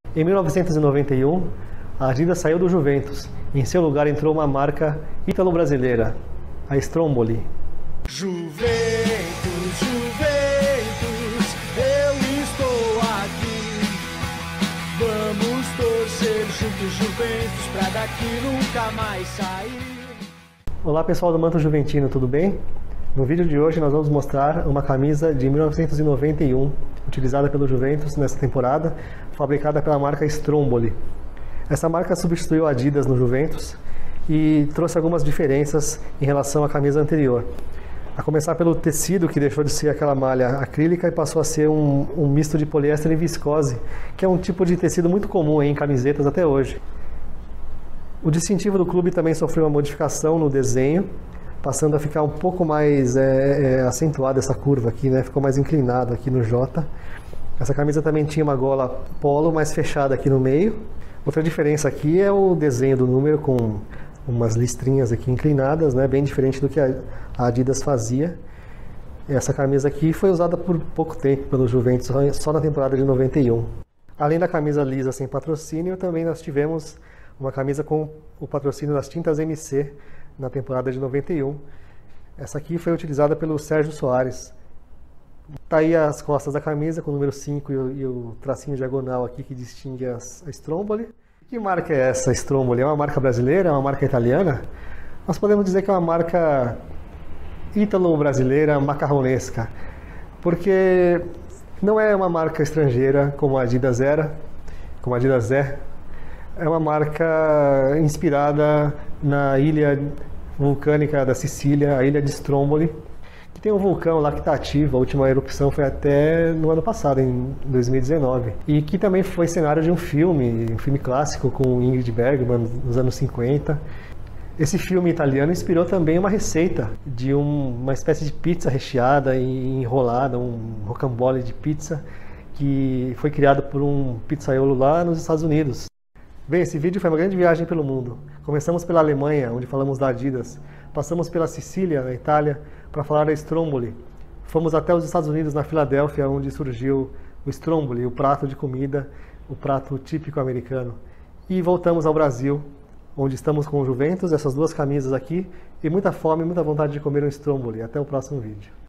Em 1991, a Adidas saiu do Juventus. Em seu lugar entrou uma marca ítalo-brasileira, a Stromboli. Juventus, Juventus, eu estou aqui. Vamos torcer juntos, Juventus, pra daqui nunca mais sair. Olá pessoal do Manto Juventino, tudo bem? No vídeo de hoje nós vamos mostrar uma camisa de 1991, utilizada pelo Juventus nessa temporada, fabricada pela marca Stromboli. Essa marca substituiu a Adidas no Juventus e trouxe algumas diferenças em relação à camisa anterior. A começar pelo tecido, que deixou de ser aquela malha acrílica e passou a ser um misto de poliéster e viscose, que é um tipo de tecido muito comum em camisetas até hoje. O distintivo do clube também sofreu uma modificação no desenho, passando a ficar um pouco mais acentuada essa curva aqui, né? Ficou mais inclinado aqui no J. Essa camisa também tinha uma gola polo mais fechada aqui no meio. Outra diferença aqui é o desenho do número com umas listrinhas aqui inclinadas, né? Bem diferente do que a Adidas fazia. Essa camisa aqui foi usada por pouco tempo pelo Juventus, só na temporada de 91. Além da camisa lisa sem patrocínio, também nós tivemos uma camisa com o patrocínio das tintas MC na temporada de 91. Essa aqui foi utilizada pelo Sérgio Soares. Tá aí as costas da camisa com o número 5 e o tracinho diagonal aqui que distingue a Stromboli. Que marca é essa Stromboli? É uma marca brasileira? É uma marca italiana? Nós podemos dizer que é uma marca ítalo-brasileira macarronesca, porque não é uma marca estrangeira como a Adidas era, como a Adidas é. É uma marca inspirada na ilha vulcânica da Sicília, a ilha de Stromboli, que tem um vulcão lá que está ativo. A última erupção foi até no ano passado, em 2019. E que também foi cenário de um filme clássico com Ingrid Bergman, nos anos 50. Esse filme italiano inspirou também uma receita de uma espécie de pizza recheada e enrolada, um rocambole de pizza, que foi criado por um pizzaiolo lá nos Estados Unidos. Bem, esse vídeo foi uma grande viagem pelo mundo. Começamos pela Alemanha, onde falamos da Adidas. Passamos pela Sicília, na Itália, para falar da Stromboli. Fomos até os Estados Unidos, na Filadélfia, onde surgiu o Stromboli, o prato de comida, o prato típico americano. E voltamos ao Brasil, onde estamos com o Juventus, essas duas camisas aqui, e muita fome e muita vontade de comer um Stromboli. Até o próximo vídeo.